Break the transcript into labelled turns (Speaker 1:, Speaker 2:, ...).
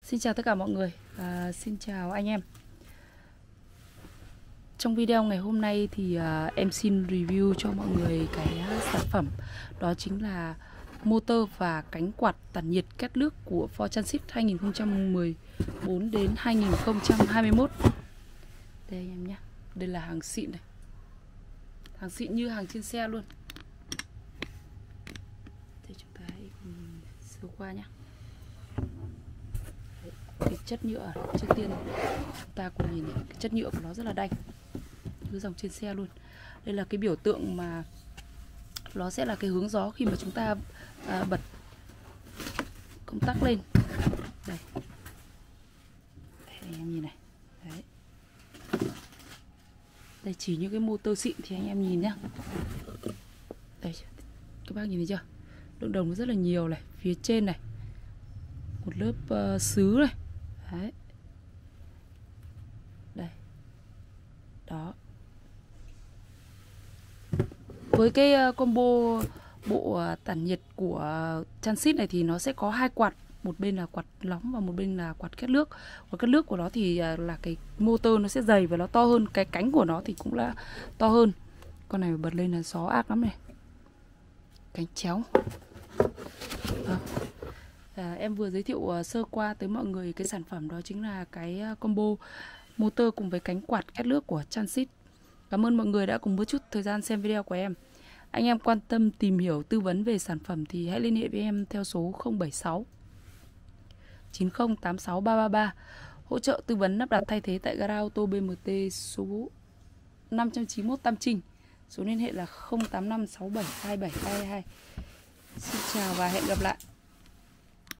Speaker 1: Xin chào tất cả mọi người, xin chào anh em. Trong video ngày hôm nay thì em xin review cho mọi người cái sản phẩm. Đó chính là motor và cánh quạt tản nhiệt két nước của Ford Transit 2014 đến 2021. Đây anh em nhé, đây là hàng xịn này. Hàng xịn như hàng trên xe luôn. Để chúng ta hãy cùng sơ qua nhé. Cái chất nhựa trước tiên chúng ta cùng nhìn này, cái chất nhựa của nó rất là đanh như dòng trên xe luôn. Đây là cái biểu tượng mà nó sẽ là cái hướng gió khi mà chúng ta bật công tắc lên. Đây, anh em nhìn này. Đấy. Đây chỉ những cái motor xịn thì anh em nhìn nhá. Đây, các bác nhìn thấy chưa? Lượng đồng nó rất là nhiều này, phía trên này một lớp sứ này. Đấy. Đây. Đó. Với cái combo bộ tản nhiệt của Transit này thì nó sẽ có hai quạt, một bên là quạt nóng và một bên là quạt két nước. Quạt két nước của nó thì là cái motor nó sẽ dày và nó to hơn, cái cánh của nó thì cũng là to hơn. Con này bật lên là gió ác lắm này. Cánh chéo. Đó. Em vừa giới thiệu sơ qua tới mọi người cái sản phẩm đó chính là cái combo motor cùng với cánh quạt két nước của Transit. Cảm ơn mọi người đã cùng một chút thời gian xem video của em. Anh em quan tâm tìm hiểu tư vấn về sản phẩm thì hãy liên hệ với em theo số 076 9086 333. Hỗ trợ tư vấn lắp đặt thay thế tại gara ô tô BMT số 591 Tam Trinh. Số liên hệ là 085 67 27 222. Xin chào và hẹn gặp lại.